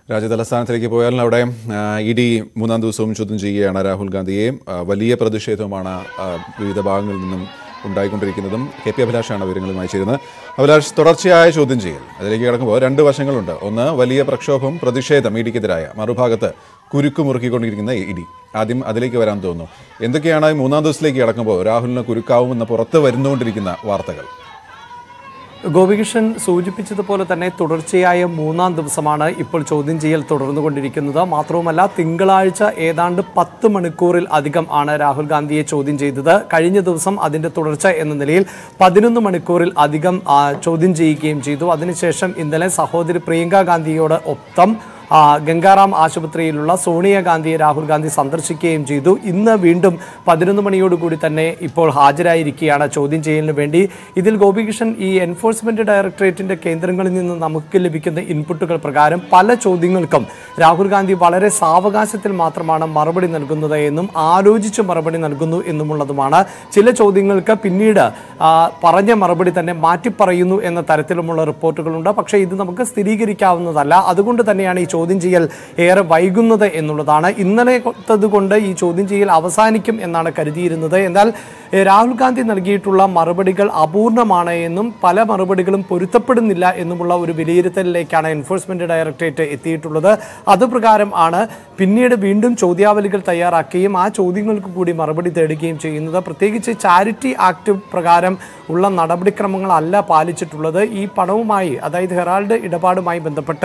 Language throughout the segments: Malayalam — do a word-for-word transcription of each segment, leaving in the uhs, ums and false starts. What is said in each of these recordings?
രാജ്യതലസ്ഥാനത്തിലേക്ക് പോയാൽ അവിടെ ഇ ഡി മൂന്നാം ദിവസവും ചോദ്യം ചെയ്യുകയാണ് രാഹുൽ ഗാന്ധിയെ. വലിയ പ്രതിഷേധവുമാണ് വിവിധ ഭാഗങ്ങളിൽ നിന്നും ഉണ്ടായിക്കൊണ്ടിരിക്കുന്നതും. കെ പി അഭിലാഷാണ് വിവരങ്ങളുമായി ചേരുന്നത്. അഭിലാഷ്, തുടർച്ചയായ ചോദ്യം ചെയ്യൽ അതിലേക്ക് കിടക്കുമ്പോൾ രണ്ട് വശങ്ങളുണ്ട്. ഒന്ന്, വലിയ പ്രക്ഷോഭം, പ്രതിഷേധം ഇ ഡിക്കെതിരായ. മറുഭാഗത്ത് കുരുക്ക് മുറുക്കിക്കൊണ്ടിരിക്കുന്ന ഇ ഡി. ആദ്യം അതിലേക്ക് വരാൻ തോന്നുന്നു. എന്തൊക്കെയാണ് മൂന്നാം ദിവസത്തിലേക്ക് കിടക്കുമ്പോൾ രാഹുലിന് കുരുക്കാവുമെന്ന് പുറത്ത് വരുന്നുകൊണ്ടിരിക്കുന്ന വാർത്തകൾ? ഗോപികൃഷ്ണൻ സൂചിപ്പിച്ചതുപോലെ തന്നെ തുടർച്ചയായ മൂന്നാം ദിവസമാണ് ഇപ്പോൾ ചോദ്യം ചെയ്യൽ തുടർന്നുകൊണ്ടിരിക്കുന്നത്. മാത്രവുമല്ല, തിങ്കളാഴ്ച ഏതാണ്ട് പത്ത് മണിക്കൂറിൽ അധികം ആണ് രാഹുൽ ഗാന്ധിയെ ചോദ്യം ചെയ്തത്. കഴിഞ്ഞ ദിവസം അതിൻ്റെ തുടർച്ച എന്ന നിലയിൽ പതിനൊന്ന് മണിക്കൂറിൽ അധികം ചോദ്യം ചെയ്യുകയും ചെയ്തു. അതിനുശേഷം ഇന്നലെ സഹോദരി പ്രിയങ്ക ഗാന്ധിയോട് ഒപ്പം ഗംഗാറാം ആശുപത്രിയിലുള്ള സോണിയാഗാന്ധിയെ രാഹുൽ ഗാന്ധി സന്ദർശിക്കുകയും ചെയ്തു. ഇന്ന് വീണ്ടും പതിനൊന്ന് മണിയോടുകൂടി തന്നെ ഇപ്പോൾ ഹാജരായിരിക്കുകയാണ് ചോദ്യം ചെയ്യലിന് വേണ്ടി. ഇതിൽ ഗോപികൃഷ്ണൻ, ഈ എൻഫോഴ്സ്മെന്റ് ഡയറക്ടറേറ്റിന്റെ കേന്ദ്രങ്ങളിൽ നിന്ന് നമുക്ക് ലഭിക്കുന്ന ഇൻപുട്ടുകൾ പ്രകാരം പല ചോദ്യങ്ങൾക്കും രാഹുൽ ഗാന്ധി വളരെ സാവകാശത്തിൽ മാത്രമാണ് മറുപടി നൽകുന്നത് എന്നും ആലോചിച്ച് മറുപടി നൽകുന്നു എന്നുമുള്ളതുമാണ്. ചില ചോദ്യങ്ങൾക്ക് പിന്നീട് പറഞ്ഞ മറുപടി തന്നെ മാറ്റിപ്പറയുന്നു എന്ന തരത്തിലുമുള്ള റിപ്പോർട്ടുകളുണ്ട്. പക്ഷേ ഇത് നമുക്ക് സ്ഥിരീകരിക്കാവുന്നതല്ല. അതുകൊണ്ട് തന്നെയാണ് ഈ ചോദ്യം ചെയ്യൽ ഏറെ വൈകുന്നത് എന്നുള്ളതാണ്. ഇന്നലെത്തത് കൊണ്ട് ഈ ചോദ്യം ചെയ്യൽ അവസാനിക്കും എന്നാണ് കരുതിയിരുന്നത്. എന്നാൽ രാഹുൽ ഗാന്ധി നൽകിയിട്ടുള്ള മറുപടികൾ അപൂർണമാണ് എന്നും പല മറുപടികളും പൊരുത്തപ്പെടുന്നില്ല എന്നുമുള്ള ഒരു വിലയിരുത്തലിലേക്കാണ് എൻഫോഴ്സ്മെന്റ് ഡയറക്ടറേറ്റ് എത്തിയിട്ടുള്ളത്. അതുപ്രകാരം ആണ് പിന്നീട് വീണ്ടും ചോദ്യാവലികൾ തയ്യാറാക്കുകയും ആ ചോദ്യങ്ങൾക്ക് കൂടി മറുപടി തേടുകയും ചെയ്യുന്നത്. പ്രത്യേകിച്ച് ചാരിറ്റി ആക്ട് പ്രകാരം ഉള്ള നടപടിക്രമങ്ങളല്ല പാലിച്ചിട്ടുള്ളത്. ഈ പണവുമായി, അതായത് ഹെറാൾഡ് ഇടപാടുമായി ബന്ധപ്പെട്ട്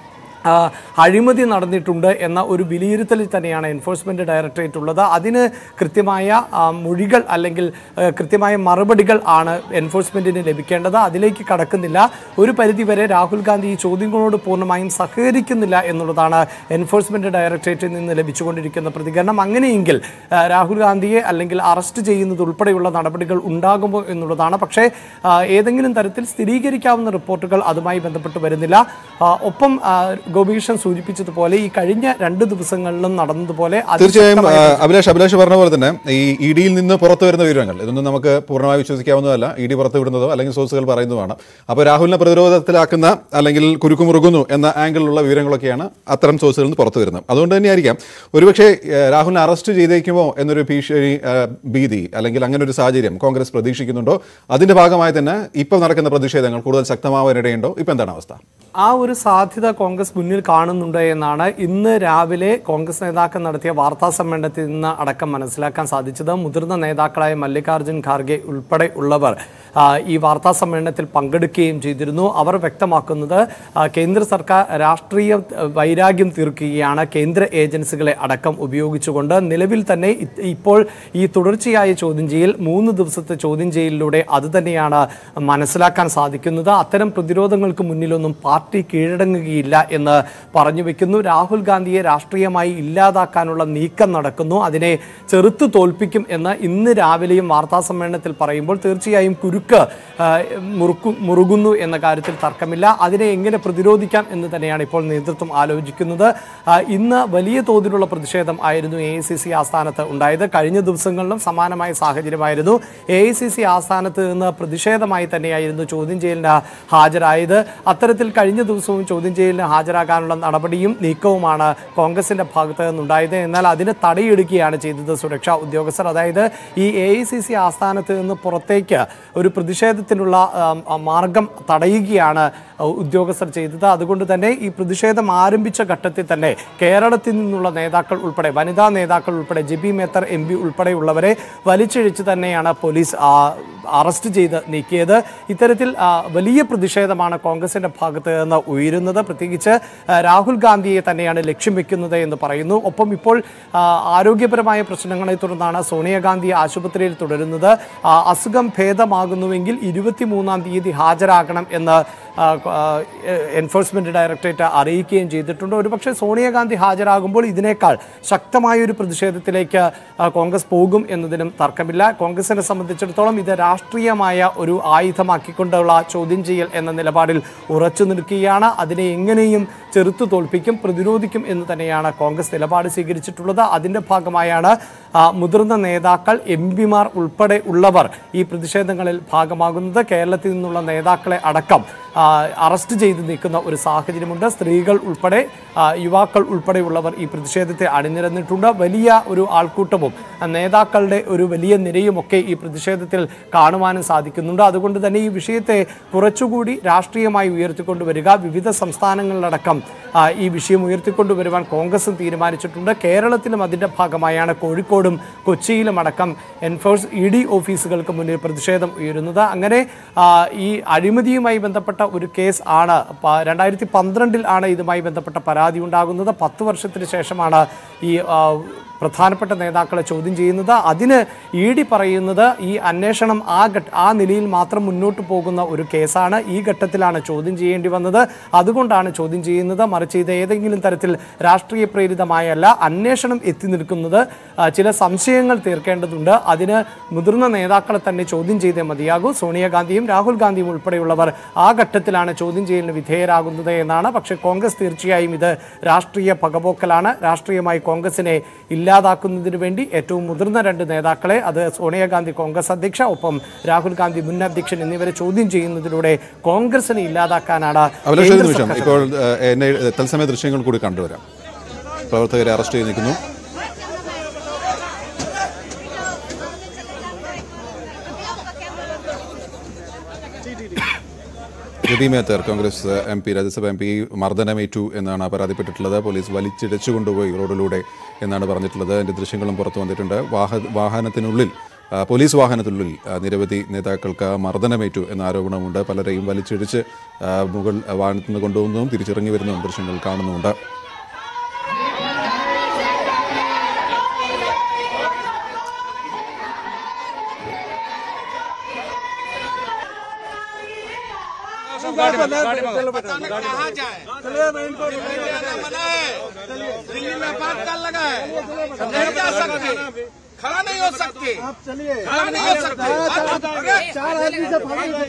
അഴിമതി നടന്നിട്ടുണ്ട് എന്ന ഒരു വിലയിരുത്തലിൽ തന്നെയാണ് എൻഫോഴ്സ്മെന്റ് ഡയറക്ടറേറ്റ് ഉള്ളത്. അതിന് കൃത്യമായ മൊഴികൾ അല്ലെങ്കിൽ കൃത്യമായ മറുപടികൾ ആണ് എൻഫോഴ്സ്മെന്റിന് ലഭിക്കേണ്ടത്. അതിലേക്ക് കടക്കുന്നില്ല. ഒരു പരിധിവരെ രാഹുൽ ഗാന്ധി ഈ ചോദ്യങ്ങളോട് പൂർണ്ണമായും സഹകരിക്കുന്നില്ല എന്നുള്ളതാണ് എൻഫോഴ്സ്മെന്റ് ഡയറക്ടറേറ്റിൽ നിന്ന് ലഭിച്ചുകൊണ്ടിരിക്കുന്ന പ്രതികരണം. അങ്ങനെയെങ്കിൽ രാഹുൽ ഗാന്ധിയെ അല്ലെങ്കിൽ അറസ്റ്റ് ചെയ്യുന്നത് ഉൾപ്പെടെയുള്ള നടപടികൾ ഉണ്ടാകുമോ എന്നുള്ളതാണ്. പക്ഷേ ഏതെങ്കിലും തരത്തിൽ സ്ഥിരീകരിക്കാവുന്ന റിപ്പോർട്ടുകൾ അതുമായി ബന്ധപ്പെട്ട് വരുന്നില്ല. ഒപ്പം ഗോപികൃഷ്ണൻ സൂചിപ്പിച്ചതുപോലെ ഈ കഴിഞ്ഞ രണ്ട് ദിവസങ്ങളിലും നടന്നതുപോലെ തീർച്ചയായും അഭിലാഷ് അഭിലാഷ് പറഞ്ഞ പോലെ തന്നെ ഈ ഇ ഡിയിൽ നിന്ന് പുറത്തു വരുന്ന വിവരങ്ങൾ ഇതൊന്നും നമുക്ക് പൂർണ്ണമായി വിശ്വസിക്കാവുന്നതല്ല. ഇ ഡി പുറത്തു വിടുന്നതോ അല്ലെങ്കിൽ സോഴ്സുകൾ പറയുന്നതുമാണ്. അപ്പോൾ രാഹുലിനെ പ്രതിരോധത്തിലാക്കുന്ന അല്ലെങ്കിൽ കുരുക്കുമുറുകുന്നു എന്ന ആംഗിളിലുള്ള വിവരങ്ങളൊക്കെയാണ് അത്തരം സോഴ്സുകളിൽ നിന്ന് പുറത്തു വരുന്നത്. അതുകൊണ്ട് തന്നെയായിരിക്കാം ഒരുപക്ഷെ രാഹുലിനെ അറസ്റ്റ് ചെയ്തേക്കുമോ എന്നൊരു ഭീഷണി, ഭീതി അല്ലെങ്കിൽ അങ്ങനെ ഒരു സാഹചര്യം കോൺഗ്രസ് പ്രതീക്ഷിക്കുന്നുണ്ടോ? അതിന്റെ ഭാഗമായി തന്നെ ഇപ്പോൾ നടക്കുന്ന പ്രതിഷേധങ്ങൾ കൂടുതൽ ശക്തമാവാനിടയുണ്ടോ? ഇപ്പം എന്താണ് അവസ്ഥ? ആ ഒരു സാധ്യത കോൺഗ്രസ് മുന്നിൽ കാണുന്നുണ്ട് എന്നാണ് ഇന്ന് രാവിലെ കോൺഗ്രസ് നേതാക്കൾ നടത്തിയ വാർത്താ സമ്മേളനത്തിൽ നിന്ന് അടക്കം മനസ്സിലാക്കാൻ സാധിച്ചത്. മുതിർന്ന നേതാക്കളായ മല്ലികാർജുൻ ഖാർഗെ ഉൾപ്പെടെ ഉള്ളവർ ഈ വാർത്താ സമ്മേളനത്തിൽ പങ്കെടുക്കുകയും ചെയ്തിരുന്നു. അവർ വ്യക്തമാക്കുന്നത് കേന്ദ്ര സർക്കാർ രാഷ്ട്രീയ വൈരാഗ്യം തീർക്കുകയാണ് കേന്ദ്ര ഏജൻസികളെ അടക്കം ഉപയോഗിച്ചുകൊണ്ട്. നിലവിൽ തന്നെ ഇപ്പോൾ ഈ തുടർച്ചയായ ചോദ്യം ചെയ്യൽ, മൂന്ന് ദിവസത്തെ ചോദ്യം ചെയ്യലിലൂടെ അത് തന്നെയാണ് മനസ്സിലാക്കാൻ സാധിക്കുന്നത്. അത്തരം പ്രതിരോധങ്ങൾക്ക് മുന്നിലൊന്നും പാർട്ടി കീഴടങ്ങുകയില്ല എന്ന് പറഞ്ഞു വെക്കുന്നു. രാഹുൽ ഗാന്ധിയെ രാഷ്ട്രീയമായി ഇല്ലാതാക്കാനുള്ള നീക്കം നടക്കുന്നു, അതിനെ ചെറുത്തു തോൽപ്പിക്കും എന്ന് ഇന്ന് രാവിലെയും വാർത്താ സമ്മേളനത്തിൽ പറയുമ്പോൾ തീർച്ചയായും കുരുക്ക് മുറുക്കു മുറുകുന്നു എന്ന കാര്യത്തിൽ തർക്കമില്ല. അതിനെ എങ്ങനെ പ്രതിരോധിക്കാം എന്ന് തന്നെയാണ് ഇപ്പോൾ നേതൃത്വം ആലോചിക്കുന്നത്. ഇന്ന് വലിയ തോതിലുള്ള പ്രതിഷേധം ആയിരുന്നു എ ഐ സി സി ആസ്ഥാനത്ത് ഉണ്ടായത്. കഴിഞ്ഞ ദിവസങ്ങളിലും സമാനമായ സാഹചര്യമായിരുന്നു. എ ഐ സി സി ആസ്ഥാനത്ത് നിന്ന് പ്രതിഷേധമായി തന്നെയായിരുന്നു ചോദ്യം ചെയ്യലിന് ഹാജരായത്. അത്തരത്തിൽ കഴിഞ്ഞ ദിവസവും ചോദ്യം ചെയ്യലിന് ഹാജരാകാനുള്ള നടപടിയും നീക്കവുമാണ് കോൺഗ്രസിന്റെ ഭാഗത്ത് നിന്നുണ്ടായത്. എന്നാൽ അതിന് തടയിടുകയാണ് ചെയ്തത് സുരക്ഷാ ഉദ്യോഗസ്ഥർ. അതായത് ഈ എ ഐ സി സി ആസ്ഥാനത്ത് നിന്ന് പുറത്തേക്ക് ഒരു പ്രതിഷേധത്തിനുള്ള മാർഗം തടയുകയാണ് ഉദ്യോഗസ്ഥർ ചെയ്തത്. അതുകൊണ്ട് തന്നെ ഈ പ്രതിഷേധം ആരംഭിച്ച ഘട്ടത്തിൽ തന്നെ കേരളത്തിൽ നിന്നുള്ള നേതാക്കൾ ഉൾപ്പെടെ, വനിതാ നേതാക്കൾ ഉൾപ്പെടെ, ജെബി മേത്തർ എം പി ഉൾപ്പെടെയുള്ളവരെ വലിച്ചിഴിച്ച് തന്നെയാണ് പോലീസ് അറസ്റ്റ് ചെയ്ത് നീക്കിയത്. ഇത്തരത്തിൽ വലിയ പ്രതിഷേധമാണ് കോൺഗ്രസിന്റെ ഭാഗത്ത് നിന്ന് ഉയരുന്നത്. പ്രത്യേകിച്ച് രാഹുൽ ഗാന്ധിയെ തന്നെയാണ് ലക്ഷ്യം വെക്കുന്നത് എന്ന് പറയുന്നു. ഒപ്പം ഇപ്പോൾ ആരോഗ്യപരമായ പ്രശ്നങ്ങളെ തുടർന്നാണ് സോണിയാഗാന്ധി ആശുപത്രിയിൽ തുടരുന്നത്. അസുഖം ഭേദമാകുന്നുവെങ്കിൽ ഇരുപത്തിമൂന്നാം തീയതി ഹാജരാകണം എന്ന് എൻഫോഴ്സ്മെന്റ് ഡയറക്ടറേറ്റ് അറിയിക്കുകയും ചെയ്തിട്ടുണ്ട്. ഒരുപക്ഷെ സോണിയാഗാന്ധി ഹാജരാകുമ്പോൾ ഇതിനേക്കാൾ ശക്തമായൊരു പ്രതിഷേധത്തിലേക്ക് കോൺഗ്രസ് പോകും എന്നതിനും തർക്കമില്ല. കോൺഗ്രസിനെ സംബന്ധിച്ചിടത്തോളം ഇത് രാഷ്ട്രീയമായ ഒരു ആയുധമാക്കിക്കൊണ്ടുള്ള ചോദ്യം ചെയ്യൽ എന്ന നിലപാടിൽ ഉറച്ചു നിൽക്കുകയാണ്. അതിനെ എങ്ങനെയും ചെറുത്തു തോൽപ്പിക്കും, പ്രതിരോധിക്കും എന്ന് തന്നെയാണ് കോൺഗ്രസ് നിലപാട് സ്വീകരിച്ചിട്ടുള്ളത്. അതിൻ്റെ ഭാഗമായാണ് മുതിർന്ന നേതാക്കൾ, എം പിമാർ ഉൾപ്പെടെ ഉള്ളവർ ഈ പ്രതിഷേധങ്ങളിൽ ഭാഗമാകുന്നത്. കേരളത്തിൽ നിന്നുള്ള നേതാക്കളെ അടക്കം അറസ്റ്റ് ചെയ്ത് നീക്കുന്ന ഒരു സാഹചര്യമുണ്ട്. സ്ത്രീകൾ ഉൾപ്പെടെ യുവാക്കൾ ഉൾപ്പെടെയുള്ളവർ ഈ പ്രതിഷേധത്തെ അണിനിരന്നിട്ടുണ്ട്. വലിയ ഒരു ആൾക്കൂട്ടവും നേതാക്കളുടെ ഒരു വലിയ നിരയുമൊക്കെ ഈ പ്രതിഷേധത്തിൽ കാണുവാനും സാധിക്കുന്നുണ്ട്. അതുകൊണ്ട് തന്നെ ഈ വിഷയത്തെ കുറച്ചുകൂടി രാഷ്ട്രീയമായി ഉയർത്തിക്കൊണ്ടുവരിക, വിവിധ സംസ്ഥാനങ്ങളിലടക്കം ഈ വിഷയം ഉയർത്തിക്കൊണ്ടുവരുവാൻ കോൺഗ്രസും തീരുമാനിച്ചിട്ടുണ്ട്. കേരളത്തിലും അതിൻ്റെ ഭാഗമായാണ് കോഴിക്കോടും കൊച്ചിയിലും അടക്കം എൻഫോഴ്സ് ഇ ഡി ഓഫീസുകൾക്ക് മുന്നിൽ പ്രതിഷേധം ഉയരുന്നത്. അങ്ങനെ ഈ അഴിമതിയുമായി ബന്ധപ്പെട്ട ഒരു കേസ് ആണ്. രണ്ടായിരത്തി പന്ത്രണ്ടിൽ ആണ് ഇതുമായി ബന്ധപ്പെട്ട പരാതി ഉണ്ടാകുന്നത്. പത്ത് വർഷത്തിന് ശേഷമാണ് ഈ പ്രധാനപ്പെട്ട നേതാക്കളെ ചോദ്യം ചെയ്യുന്നത്. അതിന് ഇ ഡി പറയുന്നത് ഈ അന്വേഷണം ആ ഘട്ട ആ നിലയിൽ മാത്രം മുന്നോട്ട് പോകുന്ന ഒരു കേസാണ്. ഈ ഘട്ടത്തിലാണ് ചോദ്യം ചെയ്യേണ്ടി വന്നത്. അതുകൊണ്ടാണ് ചോദ്യം ചെയ്യുന്നത്. മറിച്ച് ഇത് ഏതെങ്കിലും തരത്തിൽ രാഷ്ട്രീയ പ്രേരിതമായല്ല. അന്വേഷണം എത്തി നിൽക്കുന്നത് ചില സംശയങ്ങൾ തീർക്കേണ്ടതുണ്ട്. അതിന് മുതിർന്ന നേതാക്കളെ തന്നെ ചോദ്യം ചെയ്തേ മതിയാകൂ. സോണിയാഗാന്ധിയും രാഹുൽ ഗാന്ധിയും ഉൾപ്പെടെയുള്ളവർ ആ ഘട്ടത്തിലാണ് ചോദ്യം ചെയ്യലിന് വിധേയരാകുന്നത് എന്നാണ്. പക്ഷേ കോൺഗ്രസ് തീർച്ചയായും ഇത് രാഷ്ട്രീയ പകപോക്കലാണ്. രാഷ്ട്രീയമായി കോൺഗ്രസിനെ ഇല്ലാതാക്കുന്നതിന് വേണ്ടി ഏറ്റവും മുതിർന്ന രണ്ട് നേതാക്കളെ, അത് സോണിയാഗാന്ധി കോൺഗ്രസ് അധ്യക്ഷ, ഒപ്പം രാഹുൽ ഗാന്ധി മുൻ അധ്യക്ഷൻ എന്നിവരെ ചോദ്യം ചെയ്യുന്നതിലൂടെ കോൺഗ്രസിനെ ഇല്ലാതാക്കാനാണ്. ഇപ്പോൾ തത്സമയ ദൃശ്യങ്ങൾ കൂടി കണ്ടുവരാം. പ്രവർത്തകരെ അറസ്റ്റ് ചെയ്ത് നിൽക്കുന്നു. Jebi Mather Congress M P Rajya Sabha M P മർദ്ദനമേറ്റു എന്നാണ് പരാതിപ്പെട്ടിട്ടുള്ളത്. പോലീസ് വലിച്ചിഴച്ചു കൊണ്ടുപോയി റോഡിലൂടെ എന്നാണ് പറഞ്ഞിട്ടുള്ളത്. അതിൻ്റെ ദൃശ്യങ്ങളും പുറത്തു വന്നിട്ടുണ്ട്. വാഹ വാഹനത്തിനുള്ളിൽ പോലീസ് വാഹനത്തിനുള്ളിൽ നിരവധി നേതാക്കൾക്ക് മർദ്ദനമേറ്റു എന്ന ആരോപണമുണ്ട്. പലരെയും വലിച്ചിഴച്ച് മുകൾ വാഹനത്തിൽ നിന്ന് കൊണ്ടുപോകുന്നതും തിരിച്ചിറങ്ങി വരുന്നതും ദൃശ്യങ്ങൾ കാണുന്നുമുണ്ട്. गाड़ी में गाड़ी में कहाँ जाए? दिल्ली में बात कर लगा है, नहीं जा सकते, खड़ा नहीं हो सकते, खड़ा नहीं हो सकते। चार आदमी से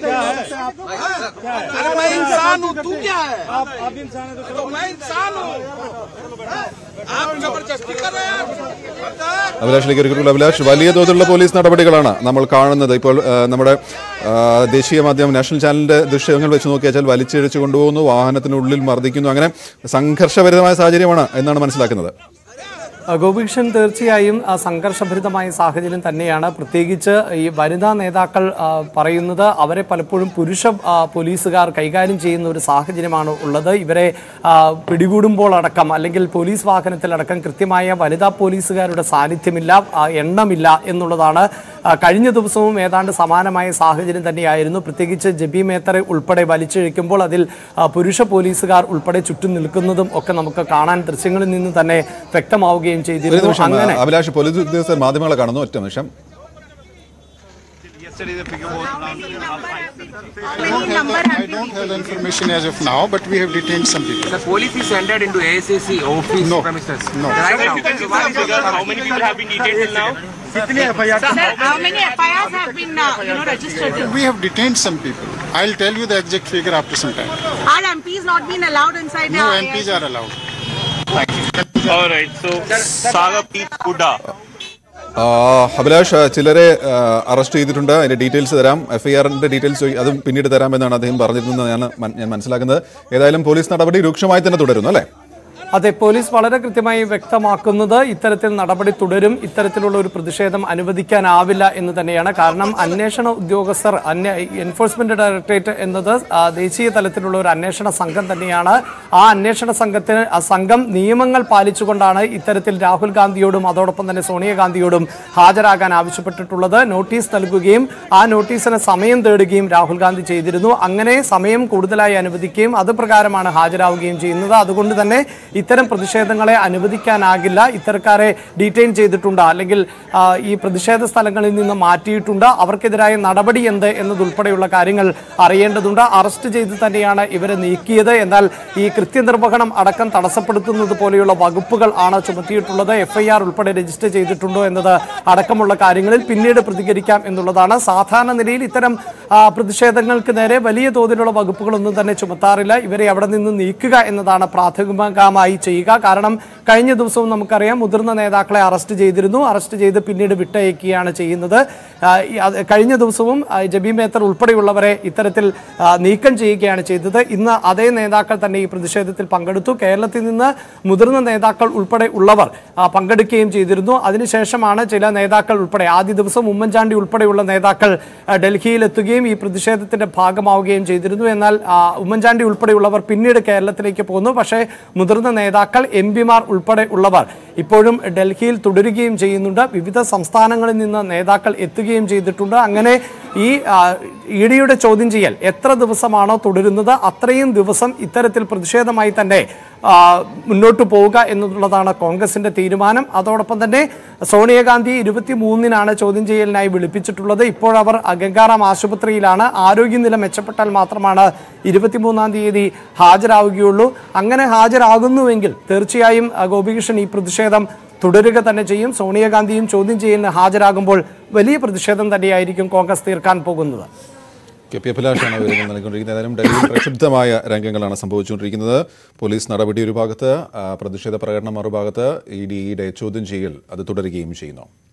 अरे मैं इंसान हूँ, तू क्या है? आप इंसान है तो मैं इंसान हूँ। आप जबरदस्ती कर रहे हैं। അഭിലാഷിലേക്ക് ഒരിക്കലും അഭിലാഷ്, വലിയ തോതിലുള്ള പോലീസ് നടപടികളാണ് നമ്മൾ കാണുന്നത്. ഇപ്പോൾ നമ്മുടെ ദേശീയ മാധ്യമം നാഷണൽ ചാനലിന്റെ ദൃശ്യങ്ങൾ വെച്ച് നോക്കിയാൽ വലിച്ചിഴച്ചു കൊണ്ടുപോകുന്നു, വാഹനത്തിനുള്ളിൽ മർദ്ദിക്കുന്നു, അങ്ങനെ സംഘർഷഭരിതമായ സാഹചര്യമാണ് എന്നാണ് മനസ്സിലാക്കുന്നത്. ഗോപികൃഷ്ണൻ, തീർച്ചയായും സംഘർഷഭരിതമായ സാഹചര്യം തന്നെയാണ്. പ്രത്യേകിച്ച് ഈ വനിതാ നേതാക്കൾ പറയുന്നത് അവരെ പലപ്പോഴും പുരുഷ പോലീസുകാർ കൈകാര്യം ചെയ്യുന്ന ഒരു സാഹചര്യമാണ് ഉള്ളത്. ഇവരെ പിടികൂടുമ്പോൾ അടക്കം അല്ലെങ്കിൽ പോലീസ് വാഹനത്തിലടക്കം കൃത്യമായ വനിതാ പോലീസുകാരുടെ സാന്നിധ്യമില്ല, എണ്ണമില്ല എന്നുള്ളതാണ്. കഴിഞ്ഞ ദിവസവും ഏതാണ്ട് സമാനമായ സാഹചര്യം തന്നെയായിരുന്നു. പ്രത്യേകിച്ച് ജബി മേത്തറെ ഉൾപ്പെടെ വലിച്ചിഴയ്ക്കുമ്പോൾ അതിൽ പുരുഷ പോലീസുകാർ ഉൾപ്പെടെ ചുറ്റും നിൽക്കുന്നതും ഒക്കെ നമുക്ക് കാണാൻ ദൃശ്യങ്ങളിൽ നിന്ന് തന്നെ വ്യക്തമാവുകയും ചെയ്തിരുന്നു. അങ്ങനെ അഭിലാഷ്, പോലീസ് ഉദ്യോഗസ്ഥർ മാധ്യമങ്ങളെ കാണുന്നു. ഒറ്റ നിമിഷം. I don't have the information as of now, but we have detained some people. The police is entered into A I C C office no. premises. No. Right now. How many people have been detained till now? Sir, how many F I Rs have been uh, you know, registered? We have detained some people. I'll tell you the exact figure after some time. Are M Ps not been allowed inside? No, M Ps are allowed. Thank you. All right. So, Saga Pete Kuda. Abhilash, ചിലരെ അറസ്റ്റ് ചെയ്തിട്ടുണ്ട്. അതിന്റെ ഡീറ്റെയിൽസ് തരാം. എഫ് ഐ ആറിന്റെ ഡീറ്റെയിൽസ് അതും പിന്നീട് തരാമെന്നാണ് അദ്ദേഹം പറഞ്ഞിരുന്നത് ഞാൻ ഞാൻ മനസ്സിലാക്കുന്നത്. ഏതായാലും പോലീസ് നടപടി രൂക്ഷമായി തന്നെ തുടരുന്നു അല്ലേ? അതെ, പോലീസ് വളരെ കൃത്യമായി വ്യക്തമാക്കുന്നത് ഇത്തരത്തിൽ നടപടി തുടരും, ഇത്തരത്തിലുള്ള ഒരു പ്രതിഷേധം അനുവദിക്കാനാവില്ല എന്ന് തന്നെയാണ്. കാരണം അന്വേഷണ ഉദ്യോഗസ്ഥർ, എൻഫോഴ്സ്മെന്റ് ഡയറക്ടറേറ്റ് എന്നത് ദേശീയ തലത്തിലുള്ള ഒരു അന്വേഷണ സംഘം തന്നെയാണ്. ആ അന്വേഷണ സംഘത്തിന് സംഘം നിയമങ്ങൾ പാലിച്ചുകൊണ്ടാണ് ഇത്തരത്തിൽ രാഹുൽ ഗാന്ധിയോടും അതോടൊപ്പം തന്നെ സോണിയാഗാന്ധിയോടും ഹാജരാകാൻ ആവശ്യപ്പെട്ടിട്ടുള്ളത്. നോട്ടീസ് നൽകുകയും ആ നോട്ടീസിന് സമയം തേടുകയും രാഹുൽ ഗാന്ധി ചെയ്തിരുന്നു. അങ്ങനെ സമയം കൂടുതലായി അനുവദിക്കുകയും അത് പ്രകാരമാണ് ഹാജരാവുകയും ചെയ്യുന്നത്. അതുകൊണ്ട് തന്നെ ഇത്തരം പ്രതിഷേധങ്ങളെ അനുവദിക്കാനാകില്ല. ഇത്തരക്കാരെ ഡീറ്റെയിൻ ചെയ്തിട്ടുണ്ട്, അല്ലെങ്കിൽ ഈ പ്രതിഷേധ സ്ഥലങ്ങളിൽ നിന്ന് മാറ്റിയിട്ടുണ്ട്. അവർക്കെതിരായ നടപടി എന്ത് എന്നതുൾപ്പെടെയുള്ള കാര്യങ്ങൾ അറിയേണ്ടതുണ്ട്. അറസ്റ്റ് ചെയ്ത് തന്നെയാണ് ഇവരെ നീക്കിയത്. എന്നാൽ ഈ കൃത്യനിർവഹണം അടക്കം തടസ്സപ്പെടുത്തുന്നത് പോലെയുള്ള വകുപ്പുകൾ ആണ് ചുമത്തിയിട്ടുള്ളത്. എഫ് ഐ ആർ ഉൾപ്പെടെ രജിസ്റ്റർ ചെയ്തിട്ടുണ്ടോ എന്നത് അടക്കമുള്ള കാര്യങ്ങളിൽ പിന്നീട് പ്രതികരിക്കാം എന്നുള്ളതാണ്. സാധാരണ നിലയിൽ ഇത്തരം പ്രതിഷേധങ്ങൾക്ക് നേരെ വലിയ തോതിലുള്ള വകുപ്പുകളൊന്നും തന്നെ ചുമത്താറില്ല. ഇവരെ അവിടെ നിന്ന് നീക്കുക എന്നതാണ് പ്രാഥമികമായി നടപടികളായി ചെയ്യുക. കാരണം കഴിഞ്ഞ ദിവസവും നമുക്കറിയാം മുതിർന്ന നേതാക്കളെ അറസ്റ്റ് ചെയ്തിരുന്നു. അറസ്റ്റ് ചെയ്ത് പിന്നീട് വിട്ടയക്കുകയാണ് ചെയ്യുന്നത്. കഴിഞ്ഞ ദിവസവും ജബി മേത്തർ ഉൾപ്പെടെയുള്ളവരെ ഇത്തരത്തിൽ നീക്കം ചെയ്യുകയാണ് ചെയ്തത്. ഇന്ന് അതേ നേതാക്കൾ തന്നെ ഈ പ്രതിഷേധത്തിൽ പങ്കെടുത്തു. കേരളത്തിൽ നിന്ന് മുതിർന്ന നേതാക്കൾ ഉൾപ്പെടെ ഉള്ളവർ പങ്കെടുക്കുകയും ചെയ്തിരുന്നു. അതിനുശേഷമാണ് ചില നേതാക്കൾ ഉൾപ്പെടെ ആദ്യ ദിവസം ഉമ്മൻചാണ്ടി ഉൾപ്പെടെയുള്ള നേതാക്കൾ ഡൽഹിയിൽ എത്തുകയും ഈ പ്രതിഷേധത്തിന്റെ ഭാഗമാവുകയും ചെയ്തിരുന്നു. എന്നാൽ ഉമ്മൻചാണ്ടി ഉൾപ്പെടെയുള്ളവർ പിന്നീട് കേരളത്തിലേക്ക് പോന്നു. പക്ഷേ മുതിർന്ന നേതാക്കൾ എം പിമാർ ഉൾപ്പെടെ ഉള്ളവർ ഇപ്പോഴും ഡൽഹിയിൽ തുടരുകയും ചെയ്യുന്നുണ്ട്. വിവിധ സംസ്ഥാനങ്ങളിൽ നിന്ന് നേതാക്കൾ എത്തുകയും ചെയ്തിട്ടുണ്ട്. അങ്ങനെ ഈ ഇ ഡിയുടെ ചോദ്യം ചെയ്യൽ എത്ര ദിവസമാണോ തുടരുന്നത് അത്രയും ദിവസം ഇത്തരത്തിൽ പ്രതിഷേധമായി തന്നെ മുന്നോട്ട് പോവുക എന്നുള്ളതാണ് കോൺഗ്രസിന്റെ തീരുമാനം. അതോടൊപ്പം തന്നെ സോണിയാഗാന്ധി ഇരുപത്തി മൂന്നിനാണ് ചോദ്യം ചെയ്യലിനായി വിളിപ്പിച്ചിട്ടുള്ളത്. ഇപ്പോഴവർ ഗംഗാറാം ആശുപത്രിയിലാണ്. ആരോഗ്യനില മെച്ചപ്പെട്ടാൽ മാത്രമാണ് ഇരുപത്തിമൂന്നാം തീയതി ഹാജരാവുകയുള്ളൂ. അങ്ങനെ ഹാജരാകുന്നുവെങ്കിൽ തീർച്ചയായും ഗോപികൃഷ്ണൻ ഈ പ്രതിഷേധം തുടരുക തന്നെ ചെയ്യും. സോണിയാഗാന്ധിയും ചോദ്യം ചെയ്യലിന് ഹാജരാകുമ്പോൾ വലിയ പ്രതിഷേധം തന്നെയായിരിക്കും കോൺഗ്രസ് തീർക്കാൻ പോകുന്നത്. കെ പി അഭിലാഷാണ് വിവരങ്ങൾ നൽകിക്കൊണ്ടിരിക്കുന്നത്. ഏതായാലും ഡൽഹിയിൽ പ്രക്ഷുബ്ധമായ രംഗങ്ങളാണ് സംഭവിച്ചുകൊണ്ടിരിക്കുന്നത്. പോലീസ് നടപടി ഒരു ഭാഗത്ത്, പ്രതിഷേധ പ്രകടനം മറുഭാഗത്ത്, ഇ ഡിയുടെ ചോദ്യം ചെയ്യൽ അത് തുടരുകയും ചെയ്യുന്നു.